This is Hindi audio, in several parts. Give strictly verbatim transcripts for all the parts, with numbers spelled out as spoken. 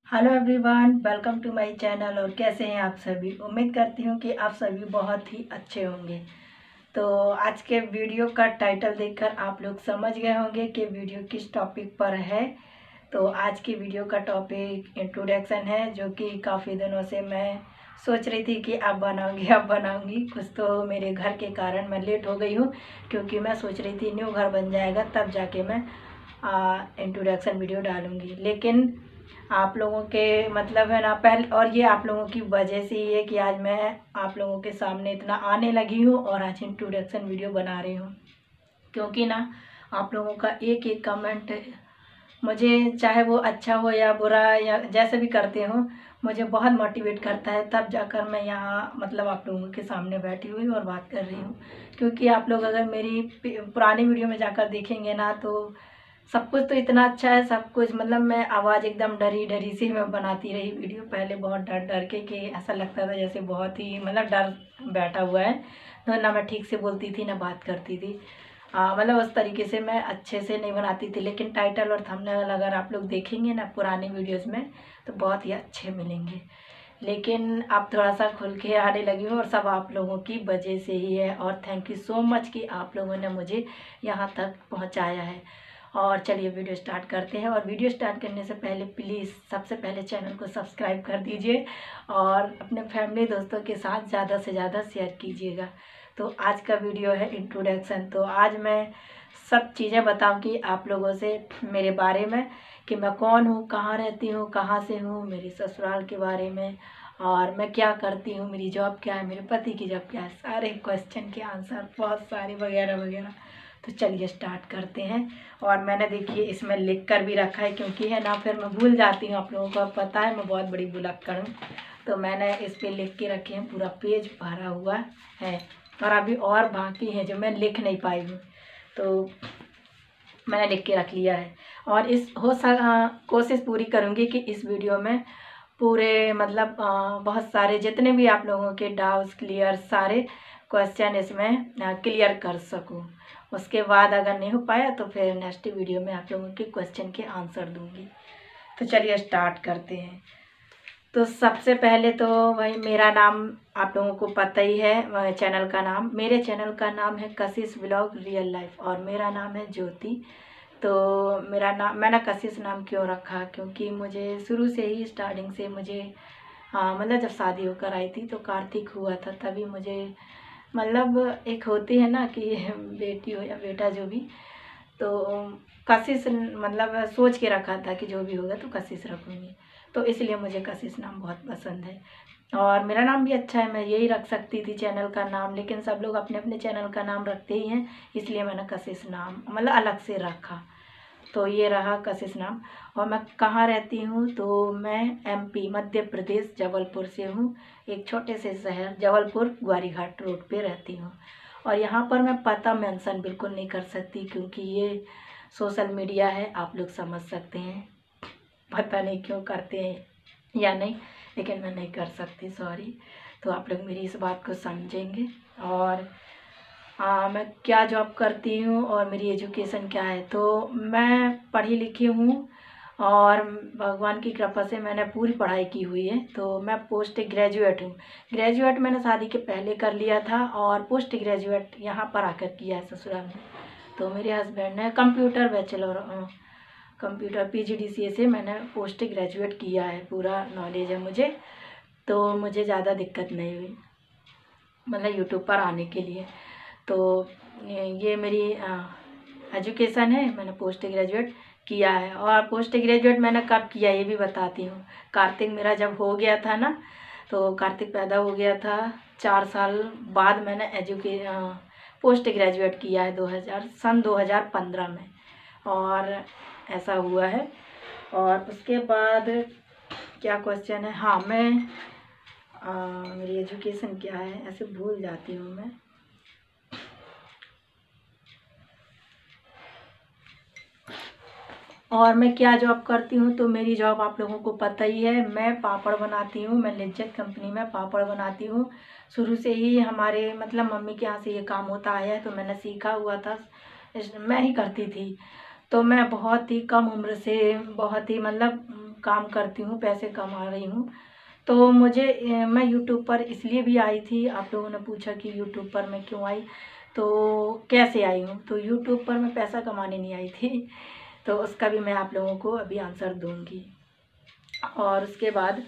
Hello everyone, welcome to my channel. और कैसे हैं आप सभी? उम्मीद करती हूँ कि आप सभी बहुत ही अच्छे होंगे। तो आज के वीडियो का टाइटल देखकर आप लोग समझ गए होंगे कि वीडियो किस टॉपिक पर है। तो आज की वीडियो का टॉपिक इंट्रोडक्शन है, जो कि काफ़ी दिनों से मैं सोच रही थी कि अब बनाऊंगी अब बनाऊंगी कुछ तो मेरे घर के कारण मैं लेट हो गई हूँ, क्योंकि मैं सोच रही थी न्यू घर बन जाएगा तब जाके मैं इंट्रोडक्शन वीडियो डालूंगी। लेकिन आप लोगों के मतलब है ना पहले, और ये आप लोगों की वजह से ही है कि आज मैं आप लोगों के सामने इतना आने लगी हूँ और आज इंट्रोडक्शन वीडियो बना रही हूँ। क्योंकि ना आप लोगों का एक एक कमेंट मुझे, चाहे वो अच्छा हो या बुरा या जैसे भी करते हो, मुझे बहुत मोटिवेट करता है। तब जाकर मैं यहाँ मतलब आप लोगों के सामने बैठी हुई और बात कर रही हूँ। क्योंकि आप लोग अगर मेरी पुरानी वीडियो में जाकर देखेंगे ना, तो सब कुछ तो इतना अच्छा है, सब कुछ मतलब मैं आवाज़ एकदम डरी डरी से मैं बनाती रही वीडियो। पहले बहुत डर डर के कि ऐसा लगता था जैसे बहुत ही मतलब डर बैठा हुआ है, तो ना मैं ठीक से बोलती थी ना बात करती थी। आ, मतलब उस तरीके से मैं अच्छे से नहीं बनाती थी। लेकिन टाइटल और थंबनेल अगर आप लोग देखेंगे ना पुरानी वीडियोस में, तो बहुत ही अच्छे मिलेंगे। लेकिन अब थोड़ा सा खुल के आने लगी हूँ, और सब आप लोगों की वजह से ही है। और थैंक यू सो मच कि आप लोगों ने मुझे यहाँ तक पहुँचाया है। और चलिए वीडियो स्टार्ट करते हैं। और वीडियो स्टार्ट करने से पहले प्लीज़ सबसे पहले चैनल को सब्सक्राइब कर दीजिए और अपने फैमिली दोस्तों के साथ ज़्यादा से ज़्यादा शेयर कीजिएगा। तो आज का वीडियो है इंट्रोडक्शन। तो आज मैं सब चीज़ें बताऊंगी आप लोगों से मेरे बारे में, कि मैं कौन हूँ, कहाँ रहती हूँ, कहाँ से हूँ, मेरी ससुराल के बारे में, और मैं क्या करती हूँ, मेरी जॉब क्या है, मेरे पति की जॉब क्या है, सारे क्वेश्चन के आंसर बहुत सारे वगैरह वगैरह। तो चलिए स्टार्ट करते हैं। और मैंने देखिए इसमें लिख कर भी रखा है, क्योंकि है ना फिर मैं भूल जाती हूँ। आप लोगों को पता है मैं बहुत बड़ी भुलक्कड़ हूँ, तो मैंने इस पे लिख के रखे हैं। पूरा पेज भरा हुआ है और अभी और बाकी है जो मैं लिख नहीं पाई हूँ, तो मैंने लिख के रख लिया है। और इस हो सा कोशिश पूरी करूँगी कि इस वीडियो में पूरे मतलब आ, बहुत सारे जितने भी आप लोगों के डाउट्स क्लियर, सारे क्वेश्चन इसमें क्लियर कर सकूँ। उसके बाद अगर नहीं हो पाया तो फिर नेक्स्ट वीडियो में आप लोगों के क्वेश्चन के आंसर दूंगी। तो चलिए स्टार्ट करते हैं। तो सबसे पहले तो भाई मेरा नाम आप लोगों को पता ही है, चैनल का नाम, मेरे चैनल का नाम है कशिश व्लॉग रियल लाइफ, और मेरा नाम है ज्योति। तो मेरा नाम मैंने कशिश नाम क्यों रखा, क्योंकि मुझे शुरू से ही स्टार्टिंग से मुझे हाँ मतलब जब शादी होकर आई थी तो कार्तिक हुआ था, तभी मुझे मतलब एक होती है ना कि बेटी हो या बेटा जो भी, तो कशिश मतलब सोच के रखा था कि जो भी होगा तो कशिश रखूँगी। तो इसलिए मुझे कशिश नाम बहुत पसंद है। और मेरा नाम भी अच्छा है, मैं यही रख सकती थी चैनल का नाम, लेकिन सब लोग अपने अपने चैनल का नाम रखते ही हैं, इसलिए मैंने कशिश नाम मतलब अलग से रखा। तो ये रहा कशिश नाम। और मैं कहाँ रहती हूँ, तो मैं एमपी मध्य प्रदेश जबलपुर से हूँ। एक छोटे से शहर जबलपुर ग्वारीघाट रोड पे रहती हूँ। और यहाँ पर मैं पता मेंशन बिल्कुल नहीं कर सकती, क्योंकि ये सोशल मीडिया है, आप लोग समझ सकते हैं। पता नहीं क्यों करते हैं या नहीं, लेकिन मैं नहीं कर सकती, सॉरी। तो आप लोग मेरी इस बात को समझेंगे। और हाँ, मैं क्या जॉब करती हूँ और मेरी एजुकेशन क्या है, तो मैं पढ़ी लिखी हूँ और भगवान की कृपा से मैंने पूरी पढ़ाई की हुई है। तो मैं पोस्ट ग्रेजुएट हूँ। ग्रेजुएट मैंने शादी के पहले कर लिया था, और पोस्ट ग्रेजुएट यहाँ पर आकर किया है ससुराल में। तो मेरे हस्बैंड ने कंप्यूटर बैचलर कंप्यूटर पीजीडीसीए से मैंने पोस्ट ग्रेजुएट किया है, पूरा नॉलेज है मुझे। तो मुझे ज़्यादा दिक्कत नहीं हुई मतलब यूट्यूब पर आने के लिए। तो ये मेरी एजुकेशन है, मैंने पोस्ट ग्रेजुएट किया है। और पोस्ट ग्रेजुएट मैंने कब किया ये भी बताती हूँ। कार्तिक मेरा जब हो गया था ना, तो कार्तिक पैदा हो गया था, चार साल बाद मैंने एजुके पोस्ट ग्रेजुएट किया है, दो हज़ार सन दो हज़ार पंद्रह में। और ऐसा हुआ है। और उसके बाद क्या क्वेश्चन है, हाँ मैं आ, मेरी एजुकेशन क्या है, ऐसे भूल जाती हूँ मैं। और मैं क्या जॉब करती हूँ, तो मेरी जॉब आप लोगों को पता ही है, मैं पापड़ बनाती हूँ। मैं लिज्जत कंपनी में पापड़ बनाती हूँ। शुरू से ही हमारे मतलब मम्मी के यहाँ से ये काम होता आया है, तो मैंने सीखा हुआ था, मैं ही करती थी। तो मैं बहुत ही कम उम्र से बहुत ही मतलब काम करती हूँ, पैसे कमा रही हूँ। तो मुझे अ, मैं यूट्यूब पर इसलिए भी आई थी, आप लोगों ने पूछा कि यूट्यूब पर मैं क्यों आई, तो कैसे आई हूँ। तो यूट्यूब पर मैं पैसा कमाने नहीं आई थी, तो उसका भी मैं आप लोगों को अभी आंसर दूँगी। और उसके बाद,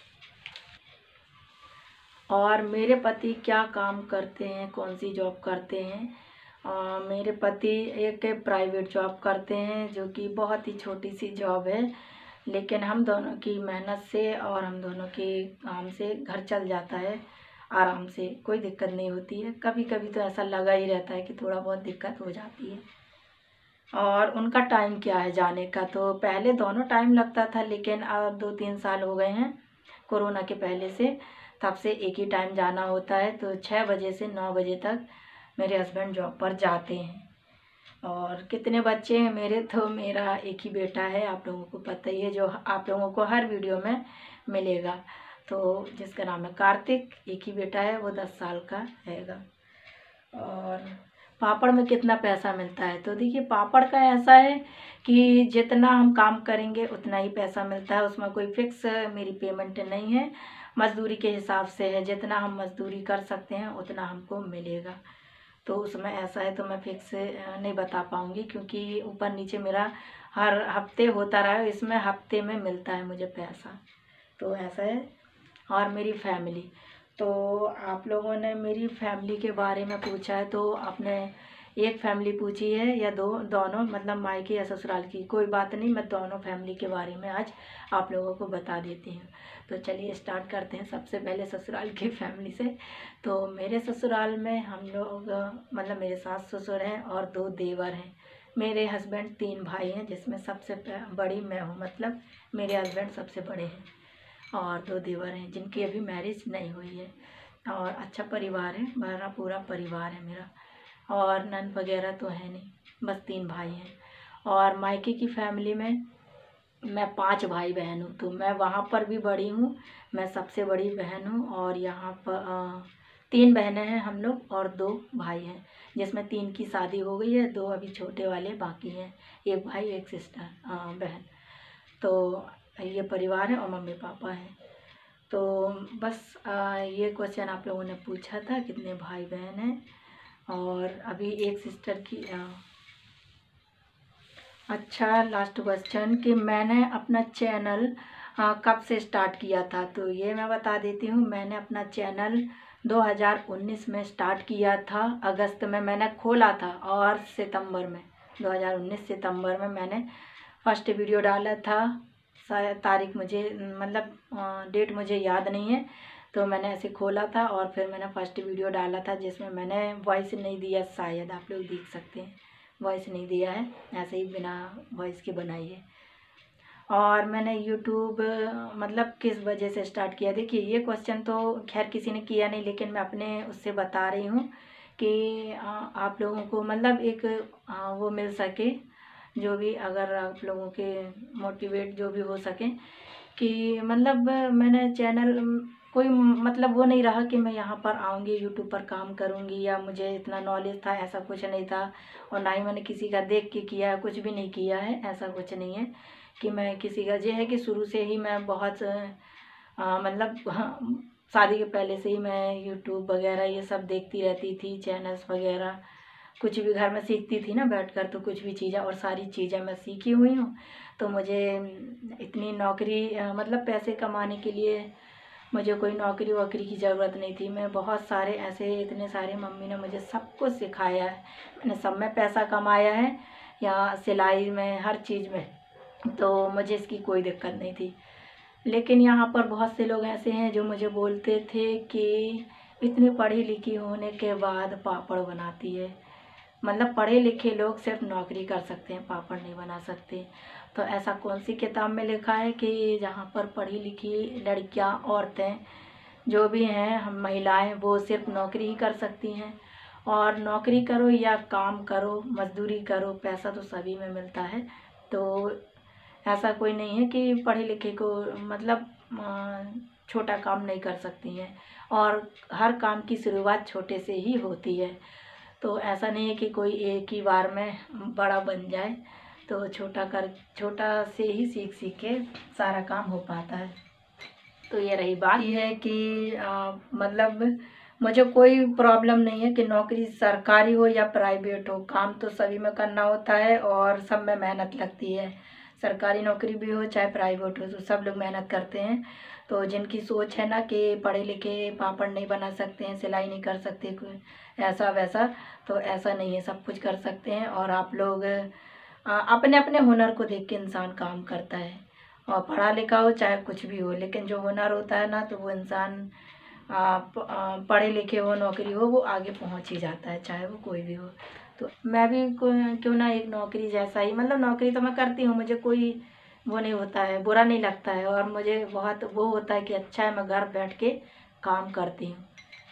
और मेरे पति क्या काम करते हैं, कौन सी जॉब करते हैं। अ, मेरे पति एक प्राइवेट जॉब करते हैं, जो कि बहुत ही छोटी सी जॉब है, लेकिन हम दोनों की मेहनत से और हम दोनों के काम से घर चल जाता है आराम से, कोई दिक्कत नहीं होती है। कभी कभी तो ऐसा लगा ही रहता है कि थोड़ा बहुत दिक्कत हो जाती है। और उनका टाइम क्या है जाने का, तो पहले दोनों टाइम लगता था, लेकिन अब दो तीन साल हो गए हैं कोरोना के पहले से, तब से एक ही टाइम जाना होता है। तो छः बजे से नौ बजे तक मेरे हस्बैंड जॉब पर जाते हैं। और कितने बच्चे हैं मेरे, तो मेरा एक ही बेटा है, आप लोगों को पता ही है, जो आप लोगों को हर वीडियो में मिलेगा, तो जिसका नाम है कार्तिक। एक ही बेटा है, वो दस साल का हैगा। और पापड़ में कितना पैसा मिलता है, तो देखिए पापड़ का ऐसा है कि जितना हम काम करेंगे उतना ही पैसा मिलता है, उसमें कोई फिक्स मेरी पेमेंट नहीं है, मज़दूरी के हिसाब से है, जितना हम मज़दूरी कर सकते हैं उतना हमको मिलेगा। तो उसमें ऐसा है, तो मैं फिक्स नहीं बता पाऊँगी, क्योंकि ऊपर नीचे मेरा हर हफ्ते होता रहा है, इसमें हफ्ते में मिलता है मुझे पैसा, तो ऐसा है। और मेरी फैमिली, तो आप लोगों ने मेरी फैमिली के बारे में पूछा है, तो आपने एक फैमिली पूछी है या दो, दोनों, मतलब मायके या ससुराल की, कोई बात नहीं, मैं दोनों फैमिली के बारे में आज आप लोगों को बता देती हूँ। तो चलिए स्टार्ट करते हैं सबसे पहले ससुराल की फैमिली से। तो मेरे ससुराल में हम लोग, मतलब मेरे सास ससुर हैं और दो देवर हैं। मेरे हस्बैंड तीन भाई हैं, जिसमें सबसे बड़ी मैं हूँ, मतलब मेरे हस्बैंड सबसे बड़े हैं, और दो देवर हैं जिनकी अभी मैरिज नहीं हुई है। और अच्छा परिवार है, मेरा पूरा परिवार है मेरा, और नन वगैरह तो है नहीं, बस तीन भाई हैं। और मायके की फैमिली में मैं पांच भाई बहन हूँ, तो मैं वहाँ पर भी बड़ी हूँ, मैं सबसे बड़ी बहन हूँ। और यहाँ पर अ, तीन बहनें हैं हम लोग और दो भाई हैं, जिसमें तीन की शादी हो गई है, दो अभी छोटे वाले बाकी हैं, एक भाई एक सिस्टर बहन। तो ये परिवार है और मम्मी पापा हैं। तो बस आ, ये क्वेश्चन आप लोगों ने पूछा था कितने भाई बहन हैं, और अभी एक सिस्टर की आ, अच्छा, लास्ट क्वेश्चन कि मैंने अपना चैनल आ, कब से स्टार्ट किया था, तो ये मैं बता देती हूँ। मैंने अपना चैनल दो हज़ार उन्नीस में स्टार्ट किया था, अगस्त में मैंने खोला था, और सितंबर में दो हज़ार उन्नीस सितंबर में मैंने फर्स्ट वीडियो डाला था। शायद तारीख मुझे, मतलब डेट मुझे याद नहीं है, तो मैंने ऐसे खोला था और फिर मैंने फर्स्ट वीडियो डाला था, जिसमें मैंने वॉइस नहीं दिया, शायद आप लोग देख सकते हैं, वॉइस नहीं दिया है, ऐसे ही बिना वॉइस के बनाई है। और मैंने यूट्यूब मतलब किस वजह से स्टार्ट किया, देखिए ये क्वेश्चन तो खैर किसी ने किया नहीं, लेकिन मैं अपने उससे बता रही हूँ कि आप लोगों को मतलब एक वो मिल सके, जो भी, अगर आप लोगों के मोटिवेट जो भी हो सके, कि मतलब मैंने चैनल कोई मतलब वो नहीं रहा कि मैं यहाँ पर आऊँगी यूट्यूब पर काम करूँगी, या मुझे इतना नॉलेज था, ऐसा कुछ नहीं था। और ना ही मैंने किसी का देख के किया है, कुछ भी नहीं किया है, ऐसा कुछ नहीं है कि मैं किसी का, ये है कि शुरू से ही मैं बहुत आ, मतलब हाँ, शादी के पहले से ही मैं यूट्यूब वगैरह ये सब देखती रहती थी, चैनल्स वगैरह, कुछ भी घर में सीखती थी ना बैठकर, तो कुछ भी चीज़ें, और सारी चीज़ें मैं सीखी हुई हूँ। तो मुझे इतनी नौकरी, मतलब पैसे कमाने के लिए मुझे कोई नौकरी वोकरी की ज़रूरत नहीं थी। मैं बहुत सारे ऐसे, इतने सारे, मम्मी ने मुझे सब कुछ सिखाया है, मैंने सब में पैसा कमाया है, या सिलाई में, हर चीज़ में, तो मुझे इसकी कोई दिक्कत नहीं थी। लेकिन यहाँ पर बहुत से लोग ऐसे हैं जो मुझे बोलते थे कि इतनी पढ़ी लिखी होने के बाद पापड़ बनाती है, मतलब पढ़े लिखे लोग सिर्फ नौकरी कर सकते हैं, पापड़ नहीं बना सकते। तो ऐसा कौन सी किताब में लिखा है कि जहाँ पर पढ़ी लिखी लड़कियाँ, औरतें जो भी हैं, हम महिलाएं, वो सिर्फ नौकरी ही कर सकती हैं। और नौकरी करो या काम करो, मजदूरी करो, पैसा तो सभी में मिलता है। तो ऐसा कोई नहीं है कि पढ़े लिखे को मतलब छोटा काम नहीं कर सकती हैं, और हर काम की शुरुआत छोटे से ही होती है। तो ऐसा नहीं है कि कोई एक ही बार में बड़ा बन जाए, तो छोटा कर छोटा से ही सीख सीख के सारा काम हो पाता है। तो ये रही बात, ये है कि आ, मतलब मुझे कोई प्रॉब्लम नहीं है कि नौकरी सरकारी हो या प्राइवेट हो, काम तो सभी में करना होता है और सब में मेहनत लगती है। सरकारी नौकरी भी हो चाहे प्राइवेट हो, तो सब लोग मेहनत करते हैं। तो जिनकी सोच है ना कि पढ़े लिखे पापड़ नहीं बना सकते हैं, सिलाई नहीं कर सकते, कोई ऐसा वैसा, तो ऐसा नहीं है, सब कुछ कर सकते हैं। और आप लोग आ, अपने अपने हुनर को देख के इंसान काम करता है, और पढ़ा लिखा हो चाहे कुछ भी हो, लेकिन जो हुनर होता है ना, तो वो इंसान आ, प- आ, पढ़े लिखे हो नौकरी हो, वो आगे पहुंच ही जाता है, चाहे वो कोई भी हो। तो मैं भी को- क्यों ना एक नौकरी जैसा ही, मतलब नौकरी तो मैं करती हूँ, मुझे कोई वो नहीं होता है, बुरा नहीं लगता है, और मुझे बहुत वो होता है कि अच्छा है मैं घर बैठ के काम करती हूँ।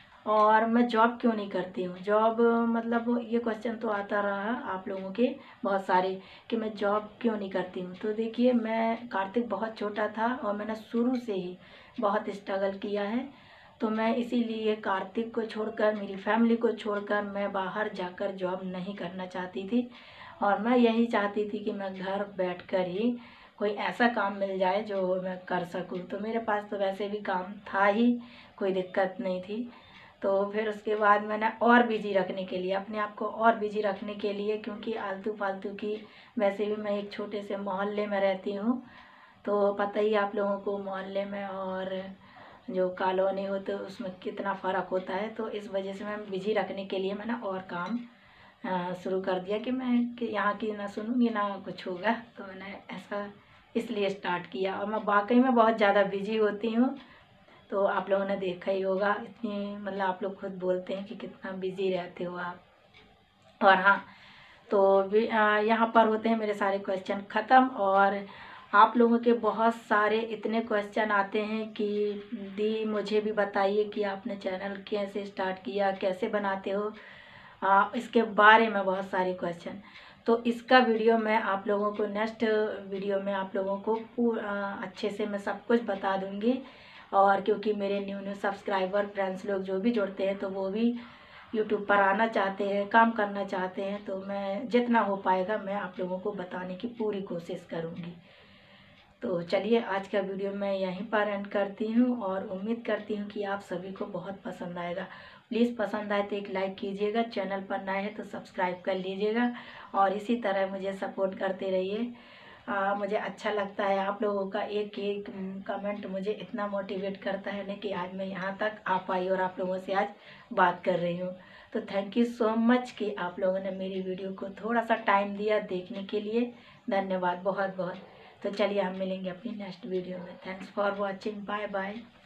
और मैं जॉब क्यों नहीं करती हूँ, जॉब मतलब ये क्वेश्चन तो आता रहा आप लोगों के बहुत सारे कि मैं जॉब क्यों नहीं करती हूँ। तो देखिए, मैं कार्तिक बहुत छोटा था और मैंने शुरू से ही बहुत स्ट्रगल किया है। तो मैं इसीलिए कार्तिक को छोड़कर, मेरी फैमिली को छोड़कर मैं बाहर जाकर जॉब नहीं करना चाहती थी। और मैं यही चाहती थी कि मैं घर बैठकर ही कोई ऐसा काम मिल जाए जो मैं कर सकूं। तो मेरे पास तो वैसे भी काम था ही, कोई दिक्कत नहीं थी। तो फिर उसके बाद मैंने और बिजी रखने के लिए, अपने आप को और बिजी रखने के लिए, क्योंकि आलतू फालतू की, वैसे भी मैं एक छोटे से मोहल्ले में रहती हूँ, तो पता ही आप लोगों को मोहल्ले में और जो कॉलोनी हो तो उसमें कितना फ़र्क होता है। तो इस वजह से मैं बिजी रखने के लिए मैंने और काम अ, शुरू कर दिया कि मैं कि यहाँ की ना सुनूंगी ना कुछ होगा। तो मैंने ऐसा इसलिए स्टार्ट किया, और मैं वाकई में बहुत ज़्यादा बिजी होती हूँ। तो आप लोगों ने देखा ही होगा, इतनी मतलब आप लोग खुद बोलते हैं कि कितना बिजी रहते हो आप। और हाँ, तो भी अ, यहाँ पर होते हैं मेरे सारे क्वेश्चन ख़त्म। और आप लोगों के बहुत सारे इतने क्वेश्चन आते हैं कि दी मुझे भी बताइए कि आपने चैनल कैसे स्टार्ट किया, कैसे बनाते हो, आ, इसके बारे में बहुत सारे क्वेश्चन। तो इसका वीडियो मैं आप लोगों को नेक्स्ट वीडियो में आप लोगों को पूरा अच्छे से मैं सब कुछ बता दूंगी। और क्योंकि मेरे न्यू न्यू सब्सक्राइबर फ्रेंड्स लोग जो भी जुड़ते हैं, तो वो भी यूट्यूब पर आना चाहते हैं, काम करना चाहते हैं, तो मैं जितना हो पाएगा मैं आप लोगों को बताने की पूरी कोशिश करूँगी। तो चलिए, आज का वीडियो मैं यहीं पर एंड करती हूँ, और उम्मीद करती हूँ कि आप सभी को बहुत पसंद आएगा। प्लीज़ पसंद आए तो एक लाइक कीजिएगा, चैनल पर नए हैं तो सब्सक्राइब कर लीजिएगा, और इसी तरह मुझे सपोर्ट करते रहिए। आ, मुझे अच्छा लगता है, आप लोगों का एक एक कमेंट मुझे इतना मोटिवेट करता है ना कि आज मैं यहाँ तक आ पाई और आप लोगों से आज बात कर रही हूँ। तो थैंक यू सो मच कि आप लोगों ने मेरी वीडियो को थोड़ा सा टाइम दिया देखने के लिए। धन्यवाद बहुत बहुत। तो चलिए, हम मिलेंगे अपनी नेक्स्ट वीडियो में। Thanks for watching, bye bye.